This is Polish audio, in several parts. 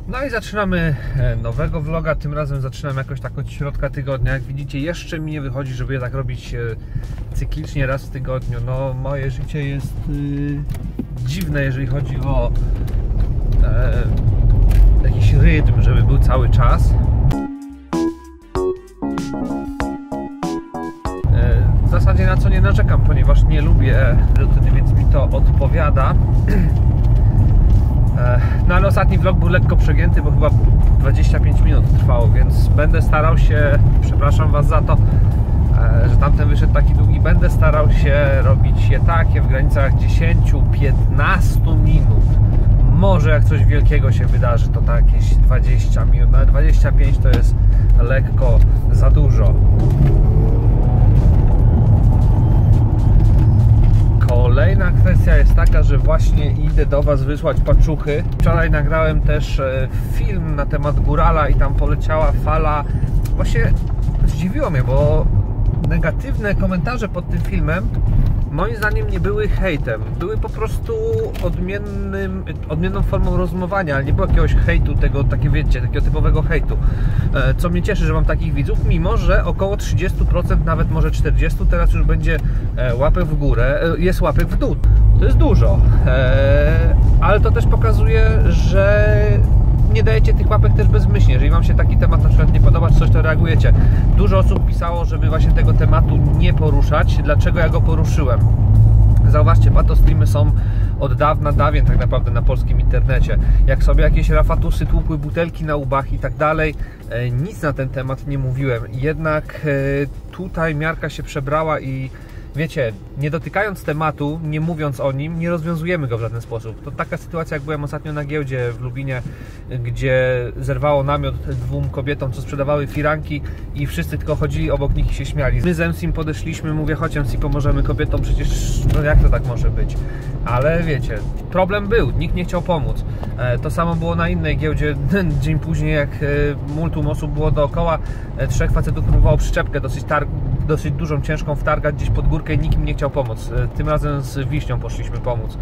No i zaczynamy nowego vloga, tym razem zaczynam jakoś tak od środka tygodnia. Jak widzicie, jeszcze mi nie wychodzi, żeby je tak robić cyklicznie raz w tygodniu. No moje życie jest dziwne, jeżeli chodzi o jakiś rytm, żeby był cały czas. W zasadzie na co nie narzekam, ponieważ nie lubię rutyny, więc mi to odpowiada. No ale ostatni vlog był lekko przegięty, bo chyba 25 minut trwało, więc będę starał się, przepraszam Was za to, że tamten wyszedł taki długi, będę starał się robić je takie w granicach 10-15 minut. Może jak coś wielkiego się wydarzy, to tak jakieś 20 minut, ale 25 to jest lekko za dużo. Kolejna kwestia jest taka, że właśnie idę do Was wysłać paczuchy. Wczoraj nagrałem też film na temat górala i tam poleciała fala. Właśnie zdziwiło mnie, bo negatywne komentarze pod tym filmem moim zdaniem nie były hejtem. Były po prostu odmienną formą rozmowania, ale nie było jakiegoś hejtu, takiego typowego hejtu. Co mnie cieszy, że mam takich widzów, mimo że około 30%, nawet może 40% teraz już będzie łapek w górę, jest łapek w dół. To jest dużo, ale to też pokazuje, że nie dajecie tych łapek też bezmyślnie. Jeżeli Wam się taki temat na przykład nie podoba, czy coś, to reagujecie. Dużo osób pisało, żeby właśnie tego tematu nie poruszać. Dlaczego ja go poruszyłem? Zauważcie, patostreamy są od dawien tak naprawdę na polskim internecie. Jak sobie jakieś rafatusy tłukły butelki na łbach i tak dalej, nic na ten temat nie mówiłem. Jednak tutaj miarka się przebrała i wiecie, nie dotykając tematu, nie mówiąc o nim, nie rozwiązujemy go w żaden sposób. To taka sytuacja, jak byłem ostatnio na giełdzie w Lubinie, gdzie zerwało namiot dwóm kobietom, co sprzedawały firanki i wszyscy tylko chodzili obok nich i się śmiali. My z MC'm podeszliśmy, mówię, chodź MC, pomożemy kobietom, przecież no jak to tak może być? Ale wiecie, problem był, nikt nie chciał pomóc. To samo było na innej giełdzie, dzień później, jak multum osób było dookoła, trzech facetów próbowało przyczepkę dosyć dużą, ciężką wtargać gdzieś pod górkę i nikt im nie chciał pomóc. Tym razem z Wiśnią poszliśmy pomóc.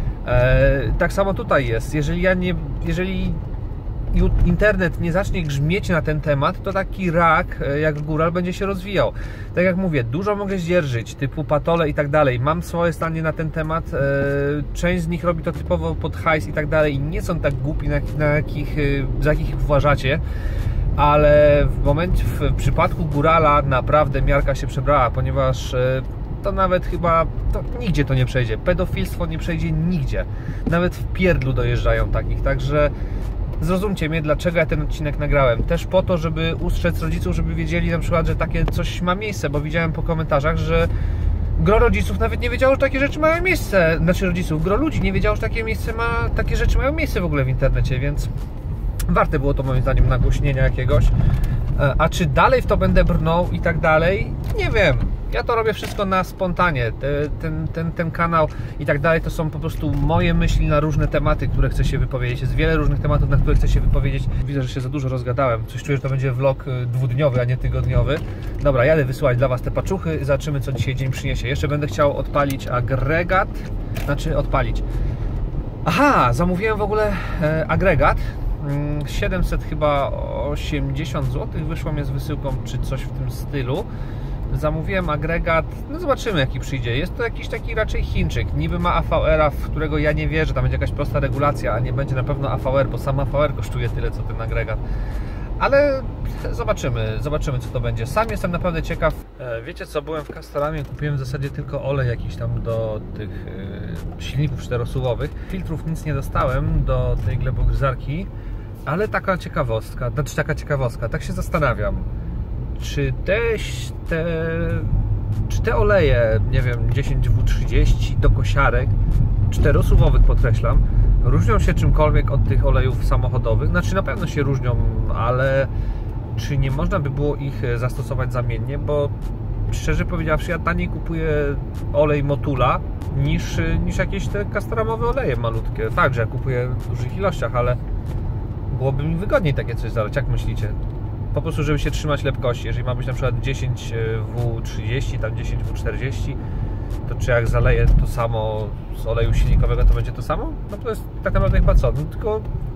Tak samo tutaj jest. Jeżeli internet nie zacznie grzmieć na ten temat, to taki rak jak góral będzie się rozwijał. Tak jak mówię, dużo mogę zdzierżyć, typu patole i tak dalej. Mam swoje zdanie na ten temat. Część z nich robi to typowo pod hajs i tak dalej i nie są tak głupi, za jakich uważacie. Ale w przypadku górala naprawdę miarka się przebrała, ponieważ to nawet chyba nigdzie to nie przejdzie. Pedofilstwo nie przejdzie nigdzie. Nawet w pierdlu dojeżdżają takich, także zrozumcie mnie, dlaczego ja ten odcinek nagrałem. Też po to, żeby ustrzec rodziców, żeby wiedzieli na przykład, że takie coś ma miejsce, bo widziałem po komentarzach, że gro rodziców nawet nie wiedziało, że takie rzeczy mają miejsce. Znaczy rodziców, gro ludzi nie wiedziało, że takie rzeczy mają miejsce w ogóle w internecie, więc warte było to moim zdaniem nagłośnienia jakiegoś. A czy dalej w to będę brnął i tak dalej? Nie wiem. Ja to robię wszystko na spontanie. Ten kanał i tak dalej to są po prostu moje myśli na różne tematy, które chcę się wypowiedzieć. Jest wiele różnych tematów, na które chcę się wypowiedzieć. Widzę, że się za dużo rozgadałem. Coś czuję, że to będzie vlog dwudniowy, a nie tygodniowy. Dobra, jadę wysyłać dla Was te paczuchy i zobaczymy, co dzisiaj dzień przyniesie. Jeszcze będę chciał odpalić agregat. Aha, zamówiłem w ogóle agregat. 700 chyba 80 zł wyszło mnie z wysyłką, czy coś w tym stylu. Zamówiłem agregat, no zobaczymy jaki przyjdzie. Jest to jakiś taki raczej Chińczyk. Niby ma AVR-a, w którego ja nie wierzę, tam będzie jakaś prosta regulacja, a nie będzie na pewno AVR, bo sam AVR kosztuje tyle co ten agregat. Ale zobaczymy co to będzie. Sam jestem naprawdę ciekaw. Wiecie co, byłem w Castoramie, kupiłem w zasadzie tylko olej jakiś tam do tych silników czterosuwowych. Filtrów nic nie dostałem do tej glebogryzarki, ale taka ciekawostka, tak się zastanawiam, czy te oleje, nie wiem, 10W30 do kosiarek, czterosuwowych podkreślam, różnią się czymkolwiek od tych olejów samochodowych? Znaczy na pewno się różnią, ale czy nie można by było ich zastosować zamiennie? Bo szczerze powiedziawszy, ja taniej kupuję olej Motula niż jakieś te castoramowe oleje malutkie. Fakt, że ja kupuję w dużych ilościach, ale byłoby mi wygodniej takie coś zalać. Jak myślicie? Po prostu, żeby się trzymać lepkości. Jeżeli ma być na przykład 10W30, tam 10W40, to czy jak zaleję to samo z oleju silnikowego, to będzie to samo? No to jest tak naprawdę chyba co? No tylko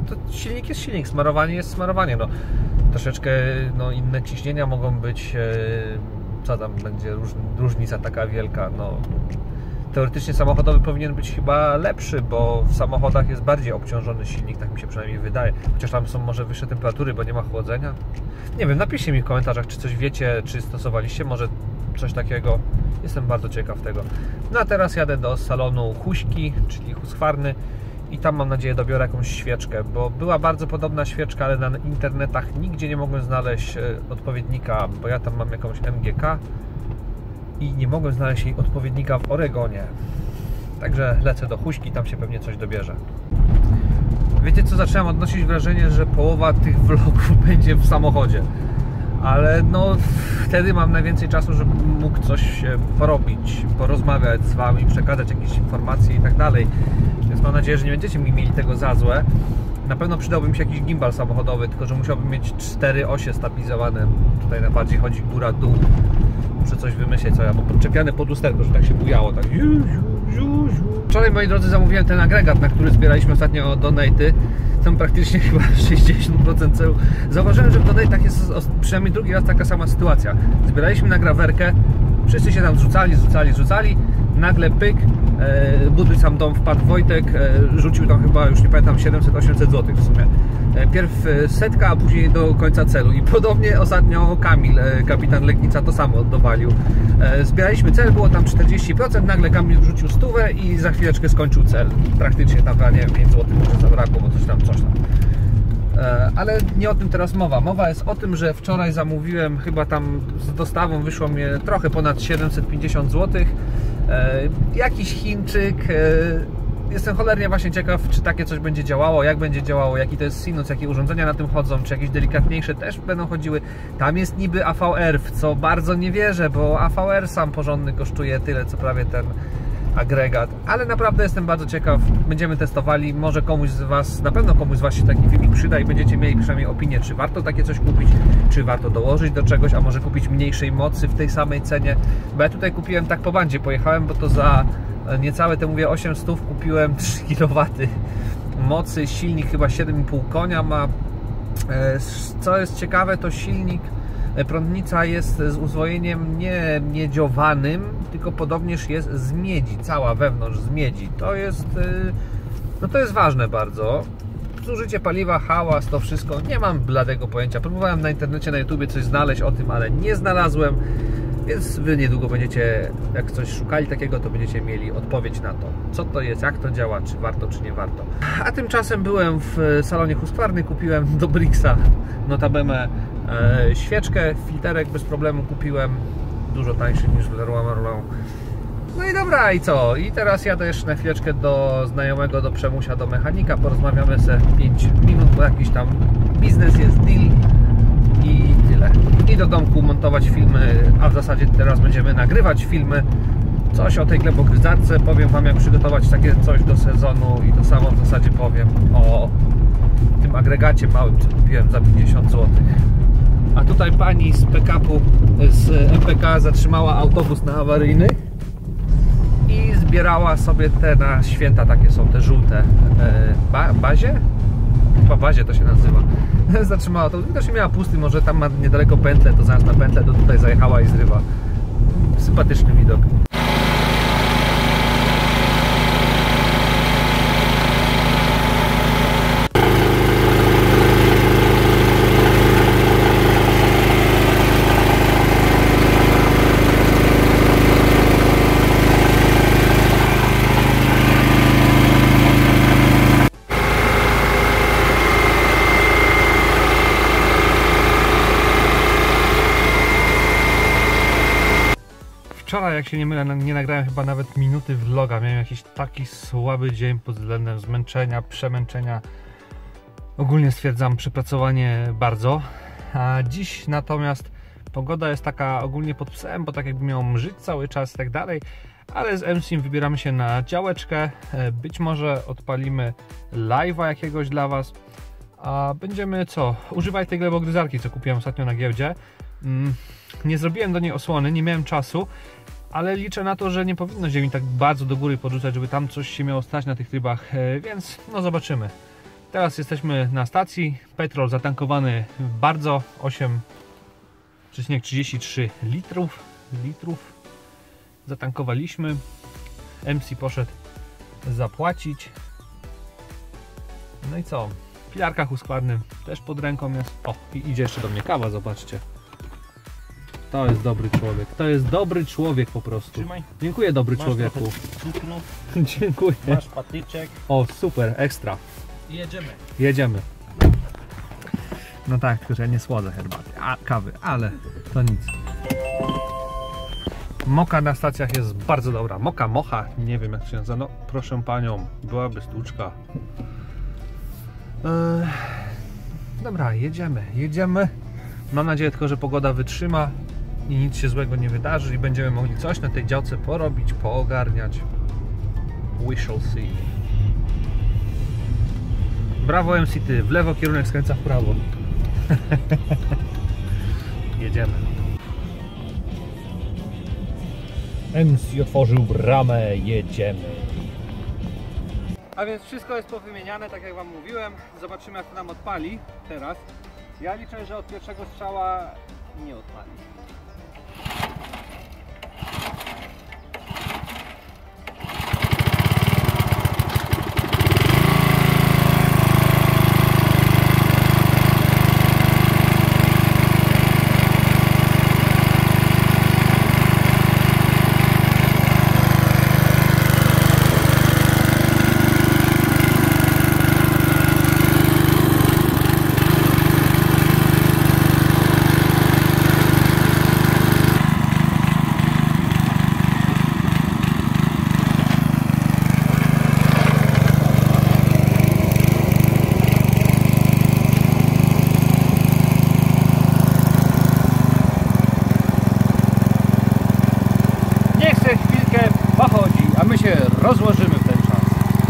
to silnik jest silnik, smarowanie jest smarowanie. No, troszeczkę inne ciśnienia mogą być, co tam będzie różnica taka wielka. No, teoretycznie samochodowy powinien być chyba lepszy, bo w samochodach jest bardziej obciążony silnik, tak mi się przynajmniej wydaje. Chociaż tam są może wyższe temperatury, bo nie ma chłodzenia. Nie wiem, napiszcie mi w komentarzach, czy coś wiecie, czy stosowaliście może coś takiego. Jestem bardzo ciekaw tego. No a teraz jadę do salonu Huśki, czyli Husqvarny, i tam mam nadzieję dobiorę jakąś świeczkę, bo była bardzo podobna świeczka, ale na internetach nigdzie nie mogłem znaleźć odpowiednika, bo ja tam mam jakąś MGK i nie mogłem znaleźć jej odpowiednika w Oregonie. Także lecę do Huśki, tam się pewnie coś dobierze. Wiecie co, zacząłem odnosić wrażenie, że połowa tych vlogów będzie w samochodzie. Ale no wtedy mam najwięcej czasu, żebym mógł coś porobić, porozmawiać z Wami, przekazać jakieś informacje i tak dalej. Więc mam nadzieję, że nie będziecie mi mieli tego za złe. Na pewno przydałby mi się jakiś gimbal samochodowy, tylko że musiałbym mieć 4 osie stabilizowane. Tutaj najbardziej chodzi góra-dół. Muszę coś wymyśleć, co ja, bo podczepiane pod lusterko, że tak się bujało, tak. Wczoraj, moi drodzy, zamówiłem ten agregat, na który zbieraliśmy ostatnio donaty. Tam praktycznie chyba 60% celu. Zauważyłem, że w donatach jest przynajmniej drugi raz taka sama sytuacja. Zbieraliśmy na grawerkę, wszyscy się tam rzucali. Nagle pyk, buduj sam dom, wpadł Wojtek, rzucił tam chyba, już nie pamiętam, 700-800 zł w sumie. Pierw setka, a później do końca celu. I podobnie ostatnio Kamil, kapitan Legnica, to samo dowalił. Zbieraliśmy cel, było tam 40%, nagle Kamil wrzucił 100 i za chwileczkę skończył cel. Praktycznie tam, nie wiem, 5 zł może zabrakło, bo coś tam. Ale nie o tym teraz mowa. Mowa jest o tym, że wczoraj zamówiłem, chyba tam z dostawą wyszło mi trochę ponad 750 zł. Jakiś Chińczyk. Jestem cholernie właśnie ciekaw, czy takie coś będzie działało, jak będzie działało, jaki to jest sinus, jakie urządzenia na tym chodzą, czy jakieś delikatniejsze też będą chodziły. Tam jest niby AVR, w co bardzo nie wierzę, bo AVR sam porządny kosztuje tyle, co prawie ten agregat. Ale naprawdę jestem bardzo ciekaw, będziemy testowali, może komuś z Was, na pewno komuś z Was się taki filmik przyda i będziecie mieli przynajmniej opinię, czy warto takie coś kupić, czy warto dołożyć do czegoś, a może kupić mniejszej mocy w tej samej cenie, bo ja tutaj kupiłem tak po bandzie, pojechałem, bo to za niecałe, te mówię 800 kupiłem 3 kW mocy, silnik chyba 7,5 konia ma. Co jest ciekawe, to silnik, prądnica jest z uzwojeniem nie miedziowanym, tylko podobnież jest z miedzi, cała wewnątrz z miedzi. To jest, no to jest ważne bardzo. Zużycie paliwa, hałas, to wszystko, nie mam bladego pojęcia. Próbowałem na internecie, na YouTubie coś znaleźć o tym, ale nie znalazłem. Więc Wy niedługo będziecie, jak coś szukali takiego, to będziecie mieli odpowiedź na to, co to jest, jak to działa, czy warto, czy nie warto. A tymczasem byłem w salonie Husqvarny, kupiłem do Brixa, notabene, świeczkę, filterek bez problemu kupiłem, dużo tańszy niż w Leroy Merlin. No i dobra, i co? I teraz jadę jeszcze na chwileczkę do znajomego, do Przemusia, do mechanika, porozmawiamy sobie 5 minut, bo jakiś tam biznes jest, deal. I tyle. I do domku montować filmy, a w zasadzie teraz będziemy nagrywać filmy. Coś o tej glebogryzarce, powiem Wam, jak przygotować takie coś do sezonu, i to samo w zasadzie powiem o tym agregacie małym, co kupiłem za 50 zł. A tutaj pani z pick-upu, z MPK zatrzymała autobus na awaryjny i zbierała sobie te na święta, takie są te żółte bazie? Chyba bazie to się nazywa. Zatrzymała to, widocznie miała pusty, może tam ma niedaleko pętlę, to zamiast na pętlę to tutaj zajechała i zrywa. Sympatyczny widok. Wczoraj, jak się nie mylę, nie nagrałem chyba nawet minuty vloga. Miałem jakiś taki słaby dzień pod względem zmęczenia, przemęczenia. Ogólnie stwierdzam, przepracowanie bardzo. A dziś natomiast pogoda jest taka ogólnie pod psem, bo tak jakby miał mrzyć cały czas i tak dalej. Ale z MSIM wybieramy się na działeczkę. Być może odpalimy live'a jakiegoś dla Was. A będziemy co? Używać tej glebogryzarki, co kupiłem ostatnio na giełdzie. Nie zrobiłem do niej osłony, nie miałem czasu, ale liczę na to, że nie powinno się mi tak bardzo do góry podrzucać, żeby tam coś się miało stać na tych trybach, więc no zobaczymy. Teraz jesteśmy na stacji. Petrol zatankowany bardzo, 8,33 litrów zatankowaliśmy. MC poszedł zapłacić. No i co? W filarkach huskwarnym też pod ręką jest. O, i idzie jeszcze do mnie kawa, zobaczcie. To jest dobry człowiek. To jest dobry człowiek po prostu. Trzymaj. Dziękuję, dobry Masz człowieku. cukru, Dziękuję. masz patyczek O, super, ekstra. i jedziemy. Jedziemy. No tak, tylko że ja nie słodzę herbaty, kawy, ale to nic. Moka na stacjach jest bardzo dobra. Mocha, nie wiem jak się nazywa. No proszę panią, byłaby sztuczka. Dobra, jedziemy. Mam nadzieję tylko, że pogoda wytrzyma i nic się złego nie wydarzy i będziemy mogli coś na tej działce porobić, poogarniać. We shall see. Brawo MCT, w lewo kierunek skręca w prawo. Jedziemy. MC otworzył bramę, jedziemy. A więc wszystko jest powymieniane, tak jak wam mówiłem. Zobaczymy jak to nam odpali teraz. Ja liczę, że od pierwszego strzała nie odpali. Rozłożymy w ten czas.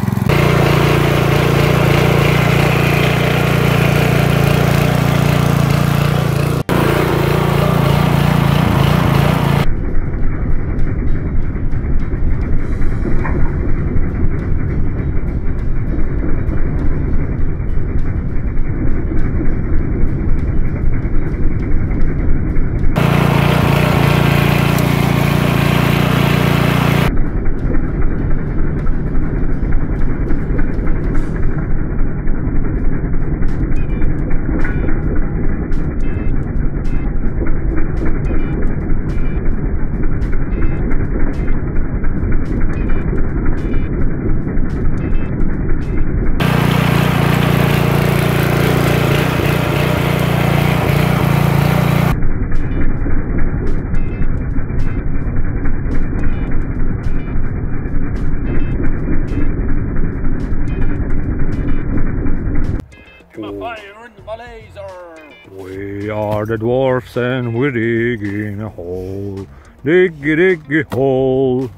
We are the dwarfs and we're digging a hole. Diggy hole.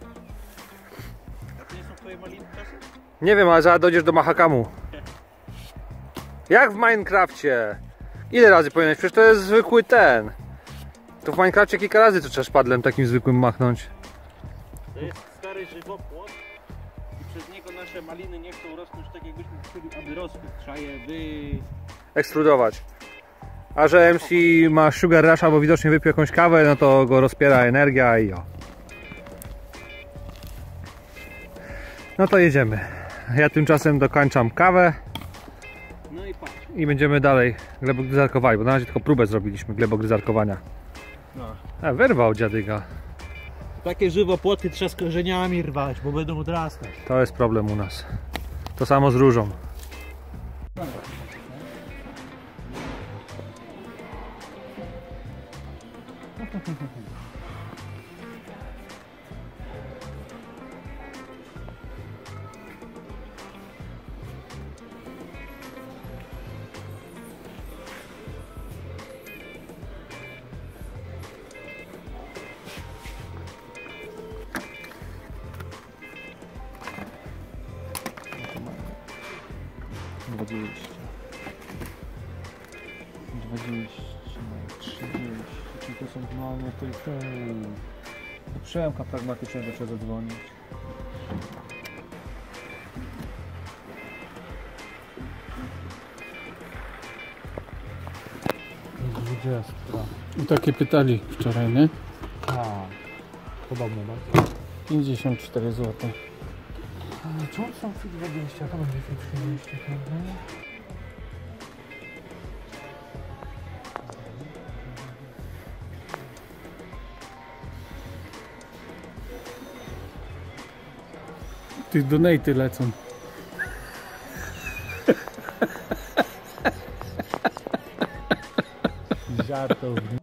Nie wiem, ale zaraz dojdziesz do Mahakamu. Jak w Minecrafcie. Ile razy powinieneś? Przecież to jest zwykły ten. To w Minecrafcie kilka razy to trzeba szpadlem takim zwykłym machnąć. To jest stary żywopłot i przez niego nasze maliny nie chcą rosnąć tak jakbyśmy chcieli, aby rosły. Trzeba je ekstrudować. A że MC ma sugar rush albo widocznie wypił jakąś kawę, no to go rozpiera energia i o. No to jedziemy. Ja tymczasem dokończam kawę. No i patrz. I będziemy dalej glebogryzarkowali, bo na razie tylko próbę zrobiliśmy glebogryzarkowania. No. A wyrwał dziadyga. Takie żywopłoty trzeba z korzeniami rwać, bo będą odrastać. To jest problem u nas. To samo z różą. Czyli to są normalnie do przełęka pragmatycznego trzeba zadzwonić. 40. I takie pytali wczoraj, nie? A, podobno, no. 54 zł. Ale czemu są fit 20? To będzie fit 30, prawda? Ty donaty lecą. Żartownie.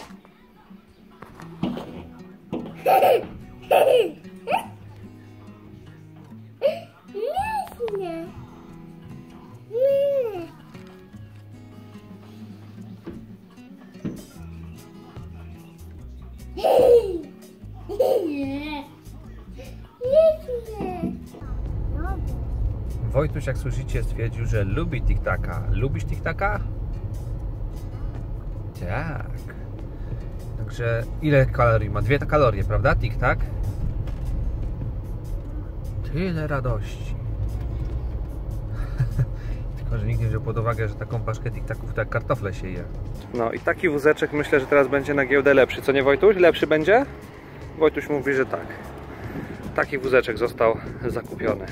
Wojtuś, jak słyszycie, stwierdził, że lubi tiktaka. Lubisz tiktaka? Tak. Także ile kalorii ma? 2 kalorie, prawda? Tiktak? Tyle radości. Tylko, że nikt nie wziął pod uwagę, że taką paczkę tiktaków to jak kartofle się je. No i taki wózeczek myślę, że teraz będzie na giełdę lepszy. Co nie, Wojtuś? Lepszy będzie? Wojtuś mówi, że tak. Taki wózeczek został zakupiony.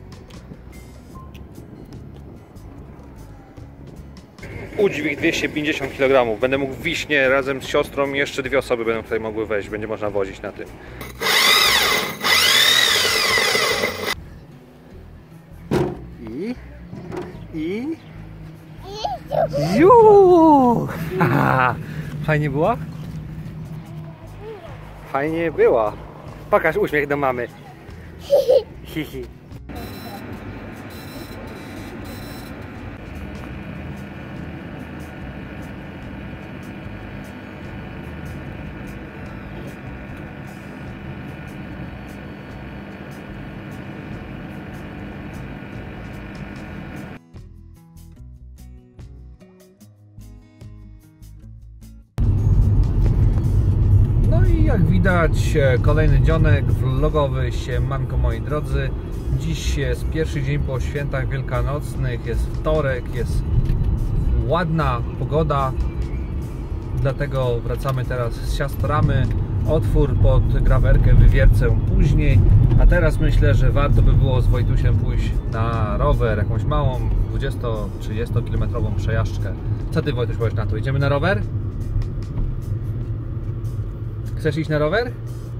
Udźwig 250 kg. Będę mógł w Wiśnie razem z siostrą i jeszcze 2 osoby będą tutaj mogły wejść. Będzie można wozić na tym. I... Juuu! Fajnie było? Fajnie było. Pokaż uśmiech do mamy. Hihi. Jak widać, kolejny dzionek vlogowy, siemanko moi drodzy. Dziś jest pierwszy dzień po świętach wielkanocnych, jest wtorek, jest ładna pogoda, dlatego wracamy teraz z siostrami. Otwór pod grawerkę wywiercę później, a teraz myślę, że warto by było z Wojtusiem pójść na rower, jakąś małą 20-30 km przejażdżkę. Co ty, Wojtuś, powiesz na to? Idziemy na rower? Chcesz iść na rower?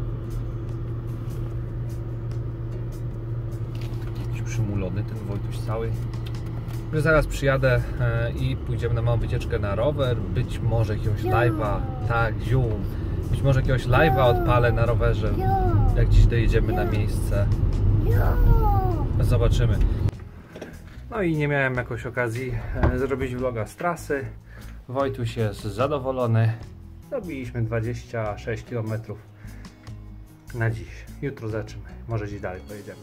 Jakiś przymulony ten Wojtuś cały. Że zaraz przyjadę i pójdziemy na małą wycieczkę na rower. Być może jakiegoś live'a. Tak, zium. Być może jakiegoś live'a odpalę na rowerze, jak dziś dojedziemy na miejsce. Zobaczymy. No i nie miałem jakoś okazji zrobić vloga z trasy. Wojtuś jest zadowolony. Zrobiliśmy 26 km na dziś. Jutro zaczniemy. Może dziś dalej pojedziemy.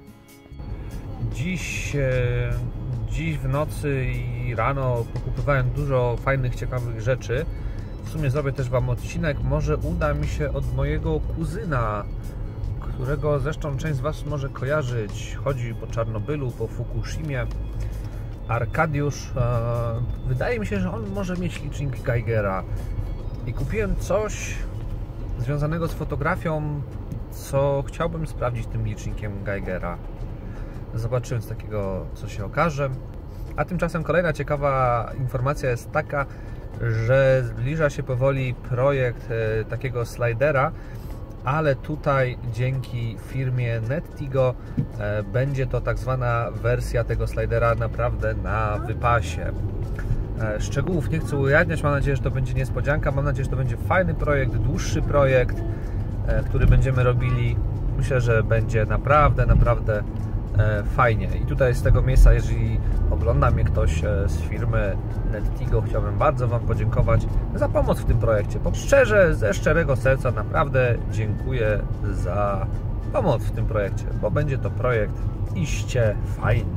Dziś w nocy i rano pokupywałem dużo fajnych, ciekawych rzeczy. W sumie zrobię też Wam odcinek. Może uda mi się od mojego kuzyna, którego zresztą część z Was może kojarzyć. Chodzi po Czarnobylu, po Fukushimie. Arkadiusz. Wydaje mi się, że on może mieć licznik Geigera. I kupiłem coś związanego z fotografią, co chciałbym sprawdzić tym licznikiem Geigera. Zobaczymy z takiego, co się okaże. A tymczasem kolejna ciekawa informacja jest taka, że zbliża się powoli projekt takiego slidera, ale tutaj dzięki firmie Nettigo będzie to tak zwana wersja tego slidera naprawdę na wypasie. Szczegółów nie chcę ujawniać, mam nadzieję, że to będzie niespodzianka, mam nadzieję, że to będzie fajny projekt, dłuższy projekt, który będziemy robili. Myślę, że będzie naprawdę fajnie. I tutaj z tego miejsca, jeżeli ogląda mnie ktoś z firmy Nettigo, chciałbym bardzo Wam podziękować za pomoc w tym projekcie. Szczerze, ze szczerego serca naprawdę dziękuję za pomoc w tym projekcie, bo będzie to projekt iście fajny.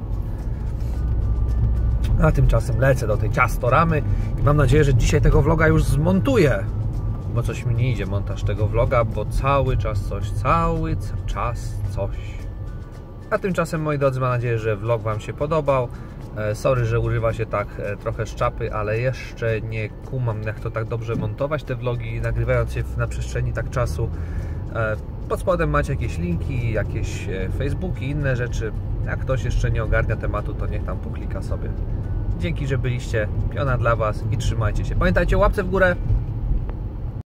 A tymczasem lecę do tej ciastoramy i mam nadzieję, że dzisiaj tego vloga już zmontuję, bo coś mi nie idzie montaż tego vloga, bo cały czas coś. A tymczasem, moi drodzy, mam nadzieję, że vlog Wam się podobał. Sorry, że używa się tak trochę szczapy, ale jeszcze nie kumam, jak to tak dobrze montować te vlogi, nagrywając je na przestrzeni tak czasu. Pod spodem macie jakieś linki, jakieś Facebooki, inne rzeczy. Jak ktoś jeszcze nie ogarnia tematu, to niech tam poklika sobie. Dzięki, że byliście. Piona dla Was i trzymajcie się. Pamiętajcie, łapce w górę.